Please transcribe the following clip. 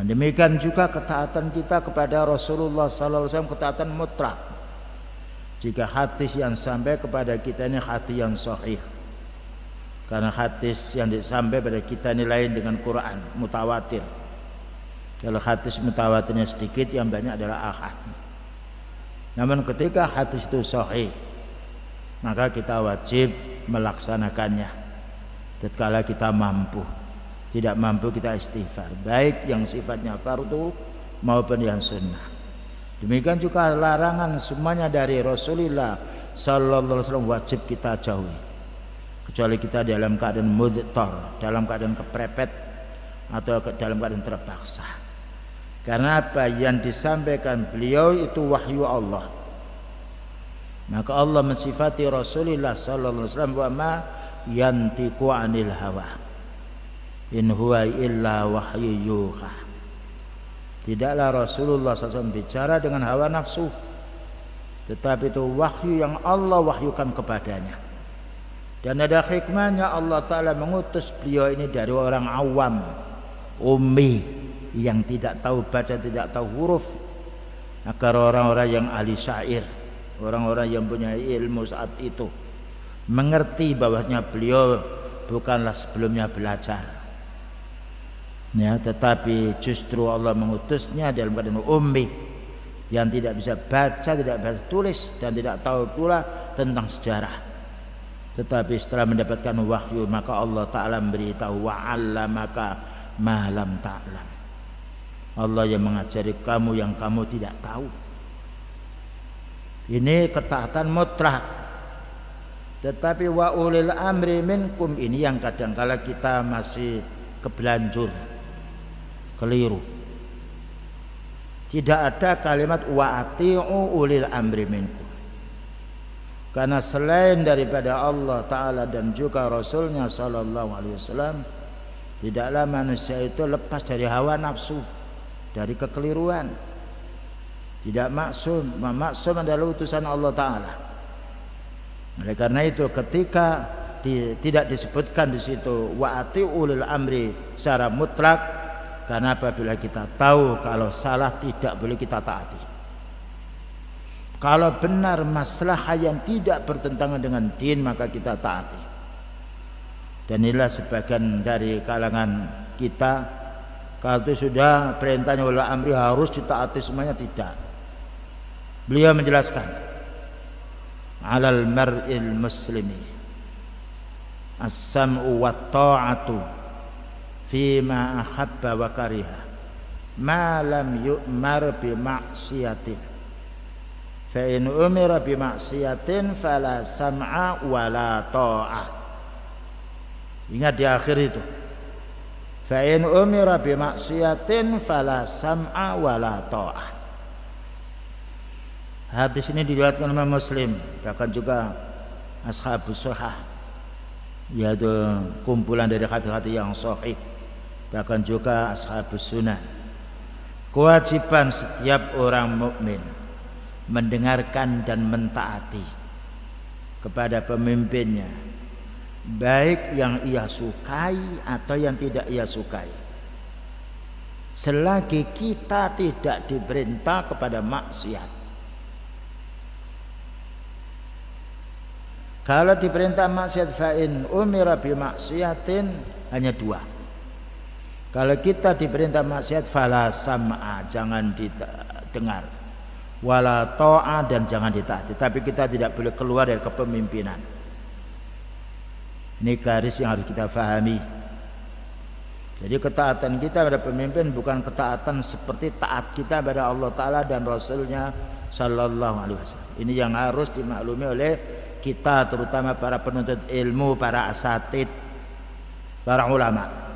Demikian juga ketaatan kita kepada Rasulullah sallallahu alaihi wasallam ketaatan mutlak. Jika hadis yang sampai kepada kita ini hadis yang sahih. Karena hadis yang disampaikan pada kita ini lain dengan Quran, mutawatir. Kalau hadis mutawatirnya sedikit, yang banyak adalah ahad. Namun ketika hadis itu sahih, maka kita wajib melaksanakannya. Tatkala kita mampu. Tidak mampu kita istighfar, baik yang sifatnya fardu maupun yang sunnah. Demikian juga larangan semuanya dari Rasulullah sallallahu alaihi wasallam wajib kita jauhi. Kecuali kita dalam keadaan mudhtar, dalam keadaan keprepet atau dalam keadaan terpaksa. Karena apa yang disampaikan beliau itu wahyu Allah. Maka Allah mensifati Rasulullah sallallahu alaihi wasallam wa ma yantiqu 'anil hawa. In huwa illa wahyu yuha. Tidaklah Rasulullah SAW bicara dengan hawa nafsu, tetapi itu wahyu yang Allah wahyukan kepadanya. Dan ada hikmahnya Allah Ta'ala mengutus beliau ini dari orang awam, ummi, yang tidak tahu baca, tidak tahu huruf, agar orang-orang yang ahli syair, orang-orang yang punya ilmu saat itu mengerti bahwasanya beliau bukanlah sebelumnya belajar. Ya, tetapi justru Allah mengutusnya dalam keadaan ummi yang tidak bisa baca, tidak bisa tulis dan tidak tahu pula tentang sejarah. Tetapi setelah mendapatkan wahyu, maka Allah Ta'ala memberitahu wa 'allamaka ma lam ta'lam. Allah yang mengajari kamu yang kamu tidak tahu. Ini ketaatan mutlak. Tetapi wa ulil amri minkum, ini yang kadang-kala kita masih kebelanjur, keliru. Tidak ada kalimat wa ati'u ulil amri minkum. Karena selain daripada Allah Ta'ala dan juga Rasulnya sallallahu alaihi wasallam, tidaklah manusia itu lepas dari hawa nafsu, dari kekeliruan. Tidak maksum. Maksum adalah utusan Allah Ta'ala. Oleh karena itu ketika tidak disebutkan di situ wa ati'u ulil amri secara mutlak, karena apabila kita tahu kalau salah tidak boleh kita taati. Kalau benar masalah yang tidak bertentangan dengan din, maka kita taati. Dan inilah sebagian dari kalangan kita, kalau itu sudah perintahnya ulil amri harus ditaati semuanya, tidak. Beliau menjelaskan, alal mar'il muslimi as-sam'u wa ta'atu fima ahabba wa kariha ma lam yu'mar bi ma'siyatin fa in umira bi ma'siyatin fala sam'a wa la ta'ah. Ingat di akhir itu, fa in umira bi ma'siyatin fala sam'a wa la ta'ah. Hadis ini diriwayatkan oleh Muslim, bahkan juga ashabus sahih, yaitu kumpulan dari hadis-hadis yang sahih, bahkan juga ashabus sunnah. Kewajiban setiap orang mukmin mendengarkan dan mentaati kepada pemimpinnya, baik yang ia sukai atau yang tidak ia sukai, selagi kita tidak diperintah kepada maksiat. Kalau diperintah maksiat, fa'in umira bi maksiatin, hanya dua. Kalau kita diperintah maksiat, fala sam'a, jangan didengar, wala ta'a, dan jangan ditaati. Tapi kita tidak boleh keluar dari kepemimpinan. Ini garis yang harus kita fahami. Jadi ketaatan kita pada pemimpin bukan ketaatan seperti taat kita pada Allah Ta'ala dan Rasulnya sallallahu alaihi wasallam. Ini yang harus dimaklumi oleh kita, terutama para penuntut ilmu, para asatid, para ulama.